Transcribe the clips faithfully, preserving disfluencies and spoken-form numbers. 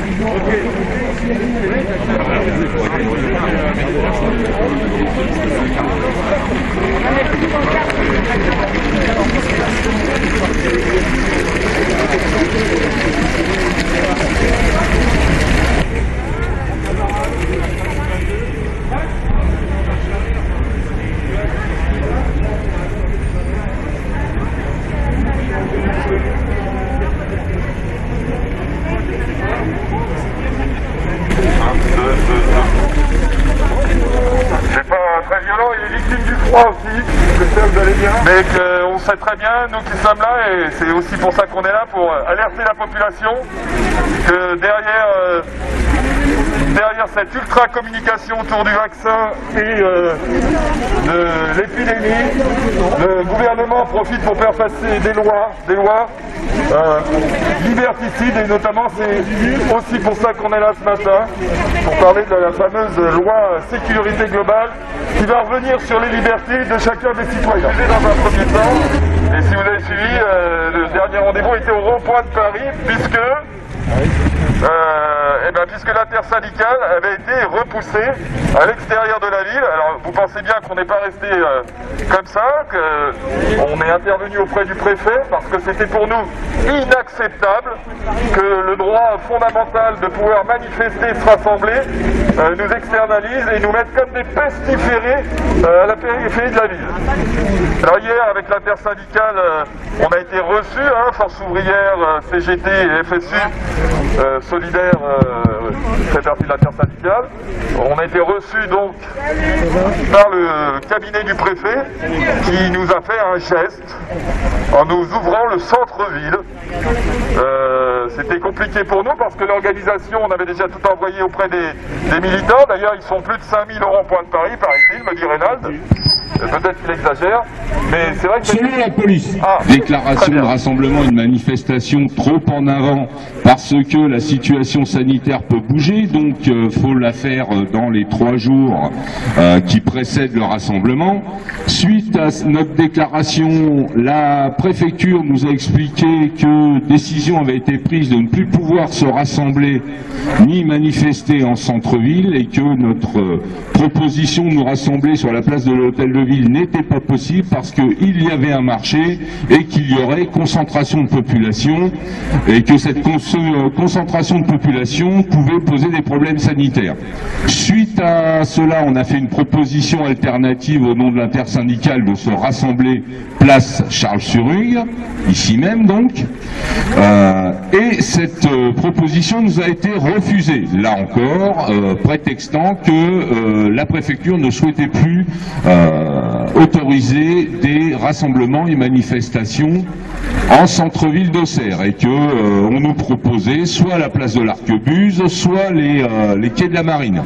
Très violent, il est victime du froid aussi, j'espère que vous allez bien. Mais qu'on sait très bien, nous qui sommes là, et c'est aussi pour ça qu'on est là, pour alerter la population, que derrière, euh, derrière cette ultra-communication autour du vaccin et euh, de l'épidémie, le gouvernement profite pour faire passer des lois, des lois euh, liberticides, et notamment c'est aussi pour ça qu'on est là ce matin, pour parler de la fameuse loi sécurité globale, qui va revenir sur les libertés de chacun des citoyens. Dans un premier temps, et si vous avez suivi, euh, le dernier rendez-vous était au rond-point de Paris, puisque, euh, eh ben, puisque l'intersyndicale avait été repoussée à l'extérieur de la ville. Alors vous pensez bien qu'on n'est pas resté euh, comme ça, qu'on est intervenu auprès du préfet, parce que c'était pour nous inacceptable que le droit fondamental de pouvoir manifester, se rassembler, euh, nous externalise et nous mette comme des pestiférés euh, à la périphérie de la ville. Alors hier, avec l'intersyndicale, euh, on a été reçus, hein, Force ouvrière, euh, C G T et F S U, euh, solidaire, euh, fait partie de l'intersyndicale. On a été reçus donc par le cabinet du préfet, qui nous a fait un geste en nous ouvrant le centre-ville. Euh, C'était compliqué pour nous parce que l'organisation, on avait déjà tout envoyé auprès des, des militants. D'ailleurs, ils sont plus de cinq mille au rond-point de Paris, paraît-il, me dit Reynald. Peut-être qu'il exagère, mais c'est vrai que... Selon la police, ah, déclaration de rassemblement et de manifestation trop en avant parce que la situation sanitaire peut bouger, donc euh, faut la faire dans les trois jours euh, qui précèdent le rassemblement. Suite à notre déclaration, la préfecture nous a expliqué que décision avait été prise de ne plus pouvoir se rassembler ni manifester en centre-ville et que notre euh, proposition de nous rassembler sur la place de l'hôtel de ville n'était pas possible parce qu'il y avait un marché et qu'il y aurait concentration de population et que cette con concentration de population pouvait poser des problèmes sanitaires. Suite à cela, on a fait une proposition alternative au nom de l'intersyndicale de se rassembler place Charles-sur-Hugue, ici même donc, euh, et cette euh, proposition nous a été refusée, là encore, euh, prétextant que euh, la préfecture ne souhaitait plus euh, autoriser des rassemblements et manifestations en centre-ville d'Auxerre et que euh, on nous proposait soit la place de l'Arquebuse, soit les, euh, les quais de la Marine.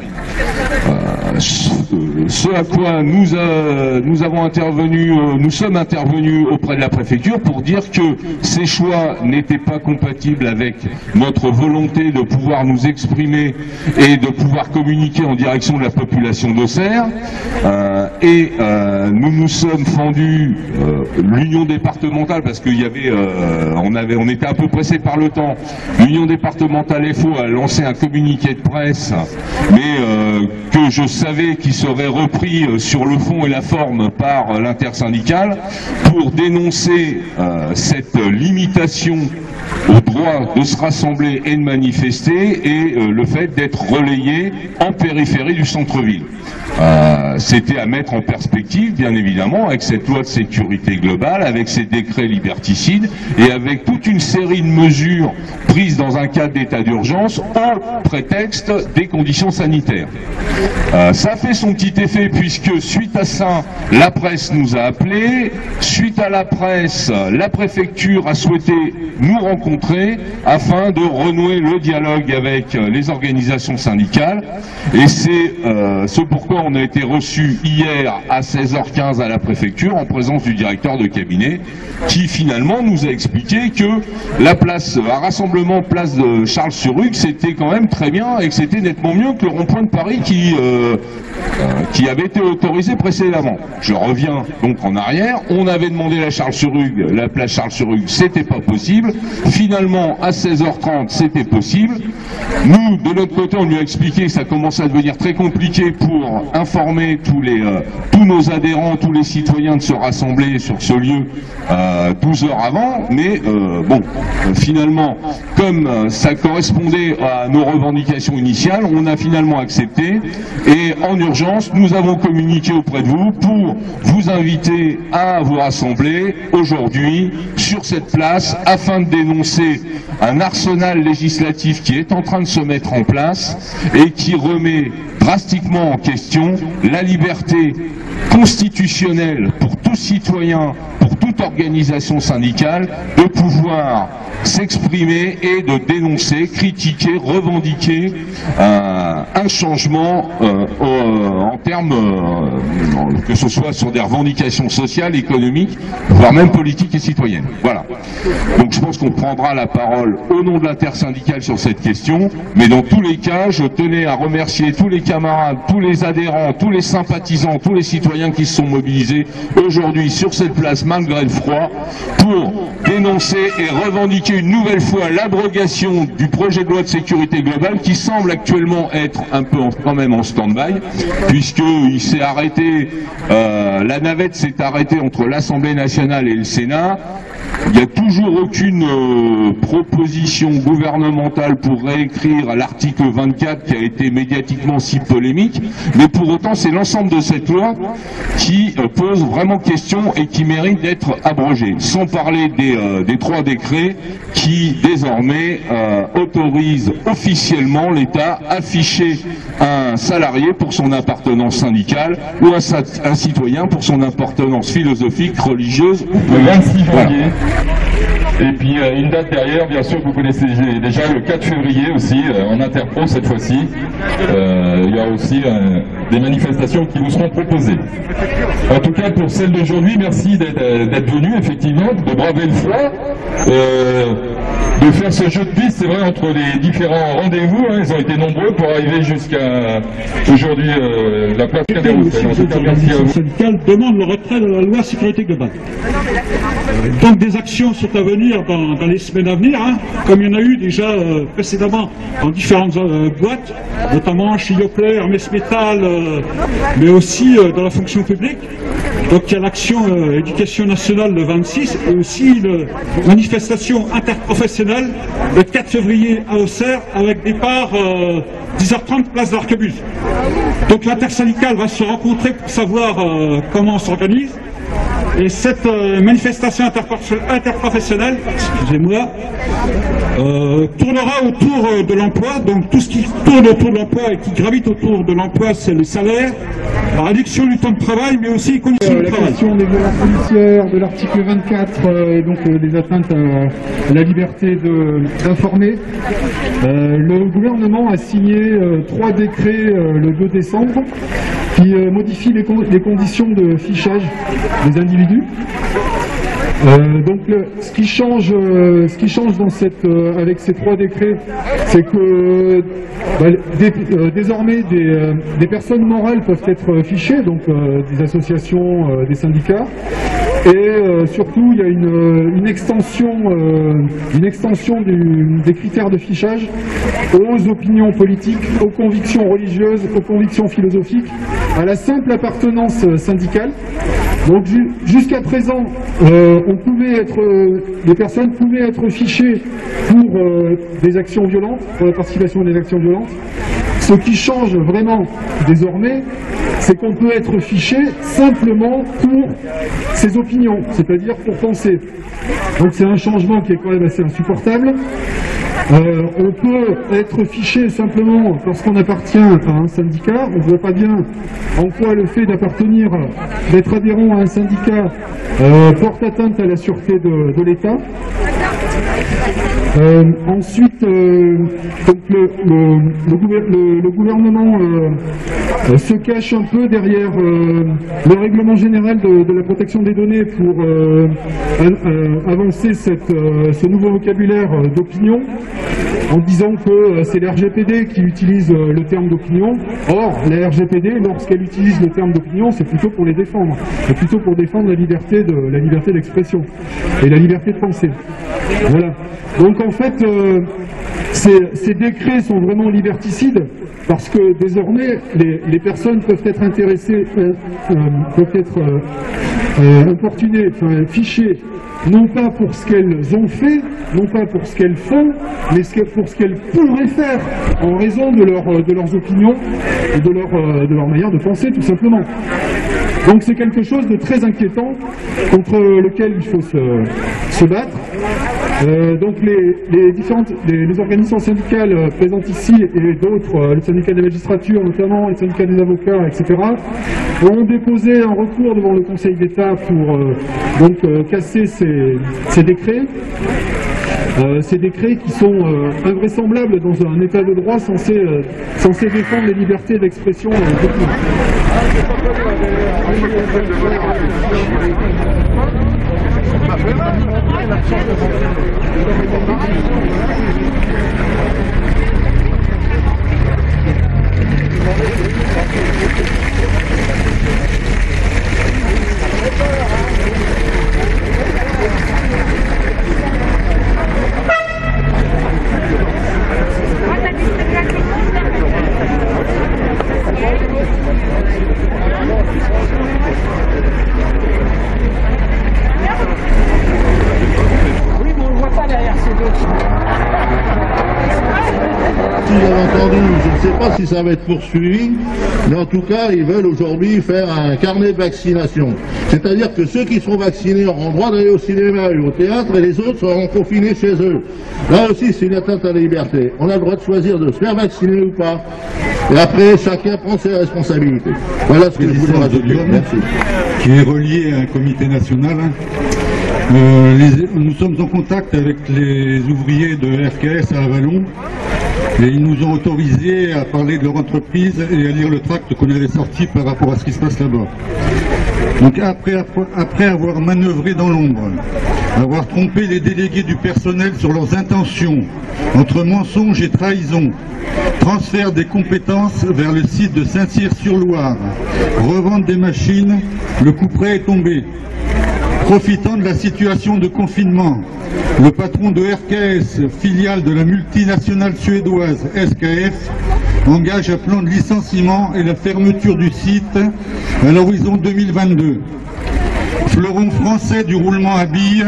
Euh, ce à quoi nous, euh, nous avons intervenu, euh, nous sommes intervenus auprès de la préfecture pour dire que ces choix n'étaient pas compatibles avec notre volonté de pouvoir nous exprimer et de pouvoir communiquer en direction de la population d'Auxerre. Euh, et euh, nous nous sommes fendus euh, l'union départementale parce qu'il y avait, euh, on avait, on était un peu pressé par le temps. L'union départementale F O a lancé un communiqué de presse, mais euh, que je savais qu'il serait repris euh, sur le fond et la forme par euh, l'intersyndicale pour dénoncer euh, cette limitation au droit de se rassembler et de manifester et euh, le fait d'être relayé en périphérie du centre-ville. Euh, C'était à mettre en perspective, bien évidemment, avec cette loi de sécurité globale, avec ces décrets liberticides et avec toute une série de mesures prises dans un cadre d'état d'urgence au prétexte des conditions sanitaires. Euh, ça fait son petit effet puisque suite à ça, la presse nous a appelés, suite à la presse, la préfecture a souhaité nous rencontrer afin de renouer le dialogue avec les organisations syndicales et c'est euh, ce pourquoi on a été reçu hier à seize heures quinze à la préfecture en présence du directeur de cabinet qui finalement nous a expliqué que la place, un rassemblement place de Charles-sur-Hugue c'était quand même très bien et que c'était nettement mieux que le rond-point de Paris qui, euh, euh, qui avait été autorisé précédemment. Je reviens donc en arrière, on avait demandé la Charles-sur-Hugue, la place Charles-sur-Hugue, c'était pas possible, Finalement, à seize heures trente, c'était possible. Nous, de notre côté, on lui a expliqué que ça commençait à devenir très compliqué pour informer tous, les, euh, tous nos adhérents, tous les citoyens de se rassembler sur ce lieu euh, douze heures avant. Mais euh, bon, euh, finalement, comme euh, ça correspondait à nos revendications initiales, on a finalement accepté. Et en urgence, nous avons communiqué auprès de vous pour vous inviter à vous rassembler aujourd'hui sur cette place afin de dénoncer un arsenal législatif qui est en train de se mettre en place et qui remet drastiquement en question la liberté constitutionnelle pour tout citoyen, pour toute organisation syndicale, de pouvoir s'exprimer et de dénoncer, critiquer, revendiquer euh, un changement euh, euh, en termes, euh, que ce soit sur des revendications sociales, économiques, voire même politiques et citoyennes. Voilà. Donc je pense qu'on prendra la parole au nom de l'intersyndicale sur cette question, mais dans tous les cas, je tenais à remercier tous les camarades, tous les adhérents, tous les sympathisants, tous les citoyens qui se sont mobilisés aujourd'hui sur cette place malgré le froid pour dénoncer et revendiquer une nouvelle fois l'abrogation du projet de loi de sécurité globale qui semble actuellement être un peu en, quand même en stand-by, puisqu'il s'est arrêté, euh, la navette s'est arrêtée entre l'Assemblée nationale et le Sénat. Il n'y a toujours aucune euh, proposition gouvernementale pour réécrire l'article vingt-quatre qui a été médiatiquement si polémique, mais pour autant c'est l'ensemble de cette loi qui euh, pose vraiment question et qui mérite d'être abrogée, sans parler des, euh, des trois décrets qui désormais euh, autorisent officiellement l'État à afficher un salarié pour son appartenance syndicale ou un, un citoyen pour son appartenance philosophique, religieuse ou le vingt-six janvier. Et puis euh, une date derrière, bien sûr, vous connaissez déjà le quatre février aussi, euh, en interpro cette fois-ci. Euh, il y a aussi euh, des manifestations qui vous seront proposées. En tout cas, pour celle d'aujourd'hui, merci d'être venu, effectivement, de braver le froid, euh, de faire ce jeu de piste, c'est vrai, entre les différents rendez-vous. Hein, ils ont été nombreux pour arriver jusqu'à aujourd'hui euh, la place Cadet-Roussel. En tout cas, merci à vous. Le syndical demande le retrait de la loi sécurité globale. Donc des actions sont à venir dans, dans les semaines à venir, hein, comme il y en a eu déjà euh, précédemment dans différentes euh, boîtes, notamment chez Yoplait, Hermès Métal, euh, mais aussi euh, dans la fonction publique. Donc il y a l'action euh, éducation nationale le vingt-six et aussi la manifestation interprofessionnelle le quatre février à Auxerre avec départ euh, dix heures trente place d'Arquebuse. Donc l'intersyndicale va se rencontrer pour savoir euh, comment on s'organise. Et cette euh, manifestation interprofessionnelle, excusez-moi, euh, tournera autour euh, de l'emploi. Donc tout ce qui tourne autour de l'emploi et qui gravite autour de l'emploi, c'est le salaire, la réduction du temps de travail, mais aussi les conditions euh, de travail. La question des violences policières, de l'article vingt-quatre euh, et donc euh, des atteintes à, à la liberté d'informer. Euh, le gouvernement a signé euh, trois décrets euh, le deux décembre qui euh, modifient les, con les conditions de fichage des individus. Euh, donc le, ce qui change, euh, ce qui change dans cette, euh, avec ces trois décrets, c'est que bah, des, euh, désormais des, euh, des personnes morales peuvent être fichées, donc euh, des associations, euh, des syndicats, et euh, surtout il y a une, une extension, euh, une extension du, des critères de fichage aux opinions politiques, aux convictions religieuses, aux convictions philosophiques, à la simple appartenance syndicale. Donc jusqu'à présent, euh, on pouvait être, euh, les personnes pouvaient être fichées pour euh, des actions violentes, pour la participation à des actions violentes. Ce qui change vraiment désormais, c'est qu'on peut être fiché simplement pour ses opinions, c'est-à-dire pour penser. Donc c'est un changement qui est quand même assez insupportable. Euh, on peut être fiché simplement lorsqu'on appartient à un syndicat. On ne voit pas bien en quoi le fait d'appartenir, d'être adhérent à un syndicat euh, porte atteinte à la sûreté de, de l'État. Euh, ensuite, euh, donc le, le, le, gouver le, le gouvernement euh, se cache un peu derrière euh, le règlement général de, de la protection des données pour euh, euh, avancer cette, euh, ce nouveau vocabulaire d'opinion, en disant que euh, c'est la R G P D qui utilise euh, le terme d'opinion. Or, la R G P D, lorsqu'elle utilise le terme d'opinion, c'est plutôt pour les défendre. C'est plutôt pour défendre la liberté de la liberté d'expression et la liberté de penser. Voilà. Donc en fait, euh, ces, ces décrets sont vraiment liberticides parce que désormais, les, les personnes peuvent être intéressées, euh, euh, peuvent être euh, euh, importunées, enfin fichées, non pas pour ce qu'elles ont fait, non pas pour ce qu'elles font, mais pour ce qu'elles pourraient faire en raison de, leur, de leurs opinions et de leur, de leur manière de penser, tout simplement. Donc c'est quelque chose de très inquiétant contre lequel il faut se, se battre. Euh, donc les, les différentes les, les organisations syndicales euh, présentes ici et d'autres, euh, le syndicat des magistratures notamment, le syndicat des avocats, et cetera, ont déposé un recours devant le Conseil d'État pour euh, donc euh, casser ces, ces décrets. Euh, ces décrets qui sont euh, invraisemblables dans un état de droit censé, euh, censé défendre les libertés d'expression euh, de tous. Je ne sais pas si ça va être poursuivi, mais en tout cas, ils veulent aujourd'hui faire un carnet de vaccination. C'est-à-dire que ceux qui sont vaccinés auront le droit d'aller au cinéma et au théâtre, et les autres seront confinés chez eux. Là aussi, c'est une atteinte à la liberté. On a le droit de choisir de se faire vacciner ou pas. Et après, chacun prend ses responsabilités. Voilà ce que je voulais rajouter. Merci. Qui est relié à un comité national. Euh, les, nous sommes en contact avec les ouvriers de R K S à Avallon. Et ils nous ont autorisé à parler de leur entreprise et à lire le tract qu'on avait sorti par rapport à ce qui se passe là-bas. Donc après, après avoir manœuvré dans l'ombre, avoir trompé les délégués du personnel sur leurs intentions, entre mensonges et trahison, transfert des compétences vers le site de Saint-Cyr-sur-Loire, revente des machines, le coup près est tombé. Profitant de la situation de confinement, le patron de R K S, filiale de la multinationale suédoise S K F, engage un plan de licenciement et la fermeture du site à l'horizon deux mille vingt-deux. Fleuron français du roulement à billes,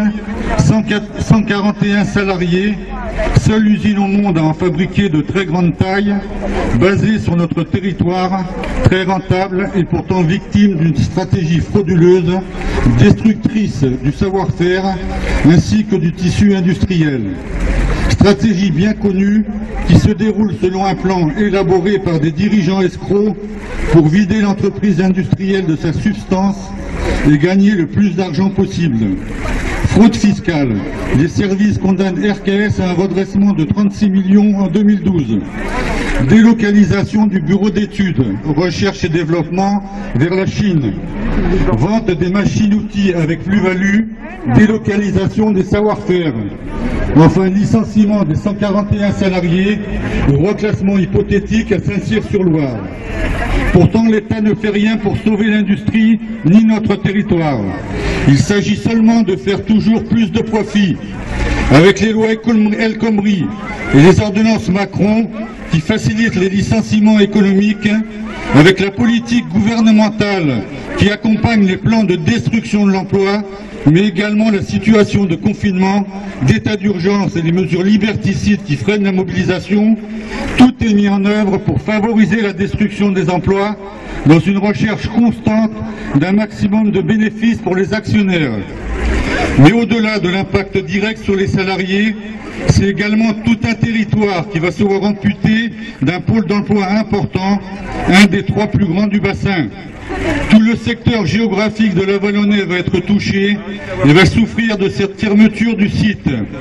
cent quarante et un salariés, seule usine au monde à en fabriquer de très grande taille, basée sur notre territoire, très rentable et pourtant victime d'une stratégie frauduleuse, destructrice du savoir-faire ainsi que du tissu industriel. Stratégie bien connue qui se déroule selon un plan élaboré par des dirigeants escrocs pour vider l'entreprise industrielle de sa substance et gagner le plus d'argent possible. Fraude fiscale. Les services condamnent R K S à un redressement de trente-six millions en deux mille douze. Délocalisation du bureau d'études, recherche et développement vers la Chine. Vente des machines-outils avec plus-value, délocalisation des savoir-faire. Enfin, licenciement des cent quarante et un salariés, reclassement hypothétique à Saint-Cyr-sur-Loire. Pourtant, l'État ne fait rien pour sauver l'industrie ni notre territoire. Il s'agit seulement de faire toujours plus de profit. Avec les lois El Khomri et les ordonnances Macron qui facilitent les licenciements économiques, avec la politique gouvernementale qui accompagne les plans de destruction de l'emploi, mais également la situation de confinement, d'état d'urgence et les mesures liberticides qui freinent la mobilisation, tout est mis en œuvre pour favoriser la destruction des emplois dans une recherche constante d'un maximum de bénéfices pour les actionnaires. Mais au-delà de l'impact direct sur les salariés, c'est également tout un territoire qui va se voir amputé d'un pôle d'emploi important, un des trois plus grands du bassin. Tout le secteur géographique de la Vallonnais va être touché et va souffrir de cette fermeture du site.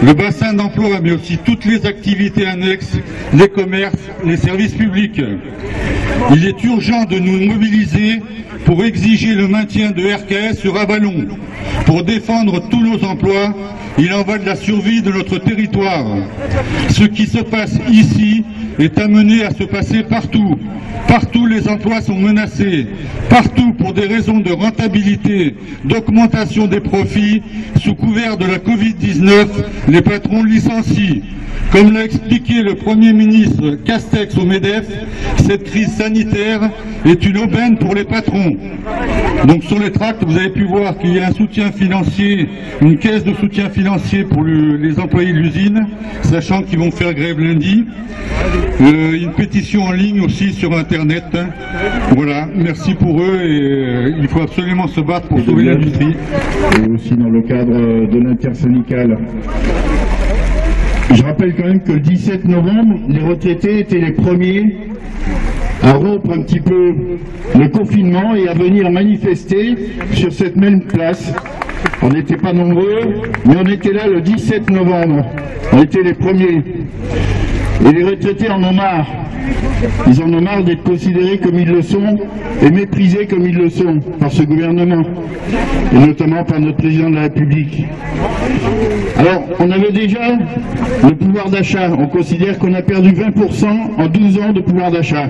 le bassin d'emploi, mais aussi toutes les activités annexes, les commerces, les services publics. Il est urgent de nous mobiliser pour exiger le maintien de R K S sur Avallon. Pour défendre tous nos emplois, il en va de la survie de notre territoire. Ce qui se passe ici est amené à se passer partout. Partout, les emplois sont menacés. Partout, pour des raisons de rentabilité, d'augmentation des profits, sous couvert de la Covid dix-neuf, les patrons licencient. Comme l'a expliqué le Premier ministre Castex au MEDEF, cette crise sanitaire est une aubaine pour les patrons. Donc sur les tracts, vous avez pu voir qu'il y a un soutien financier, une caisse de soutien financier pour le, les employés de l'usine, sachant qu'ils vont faire grève lundi. Euh, une pétition en ligne aussi sur Internet. Voilà, merci pour eux et euh, il faut absolument se battre pour sauver l'industrie. Et aussi dans le cadre de l'intersyndicale. Je rappelle quand même que le dix-sept novembre, les retraités étaient les premiers à rompre un petit peu le confinement et à venir manifester sur cette même place. On n'était pas nombreux, mais on était là le dix-sept novembre. On était les premiers. Et les retraités en ont marre. Ils en ont marre d'être considérés comme ils le sont et méprisés comme ils le sont par ce gouvernement, et notamment par notre président de la République. Alors, on avait déjà le pouvoir d'achat. On considère qu'on a perdu vingt pour cent en douze ans de pouvoir d'achat.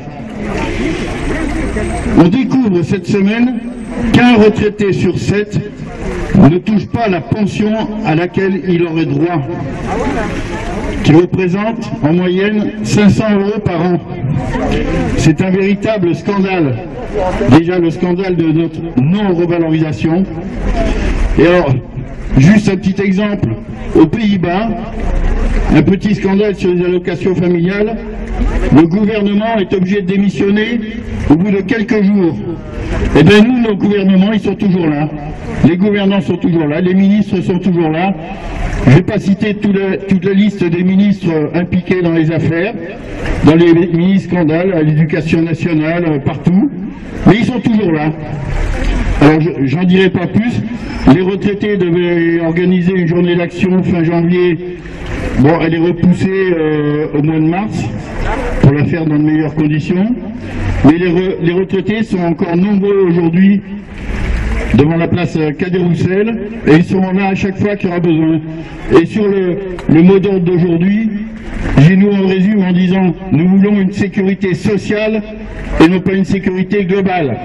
On découvre cette semaine qu'un retraité sur sept ne touche pas la pension à laquelle il aurait droit, qui représente en moyenne cinq cents euros par an. C'est un véritable scandale. Déjà le scandale de notre non-revalorisation. Et alors, juste un petit exemple, aux Pays-Bas, un petit scandale sur les allocations familiales, le gouvernement est obligé de démissionner au bout de quelques jours. Eh bien nous, nos gouvernements, ils sont toujours là. Les gouvernants sont toujours là, les ministres sont toujours là. Je ne vais pas citer toute la, toute la liste des ministres impliqués dans les affaires, dans les mini-scandales, à l'éducation nationale, partout, mais ils sont toujours là. Alors j'en dirai pas plus. Les retraités devaient organiser une journée d'action fin janvier. Bon, elle est repoussée euh, au mois de mars pour la faire dans de meilleures conditions. Mais les, re, les retraités sont encore nombreux aujourd'hui devant la place Cadet-Roussel, et ils seront là à chaque fois qu'il y aura besoin. Et sur le, le mot d'ordre d'aujourd'hui, j'ai nous en résume en disant nous voulons une sécurité sociale et non pas une sécurité globale.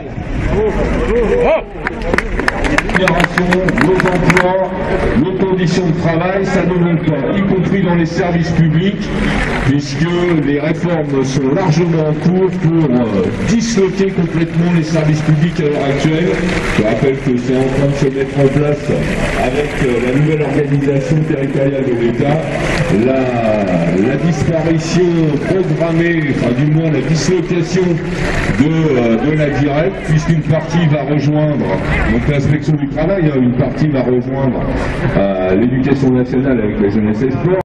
Nos emplois, nos conditions de travail, ça ne manque pas, y compris dans les services publics, puisque les réformes sont largement en cours pour euh, disloquer complètement les services publics à l'heure actuelle. Je rappelle que c'est en train de se mettre en place avec euh, la nouvelle organisation territoriale de l'État, la, la disparition programmée, enfin du moins la dislocation de, euh, de la directe, puisqu'une partie va rejoindre donc l'inspection du travail, hein, une partie va rejoindre euh, l'éducation nationale avec la jeunesse et sport.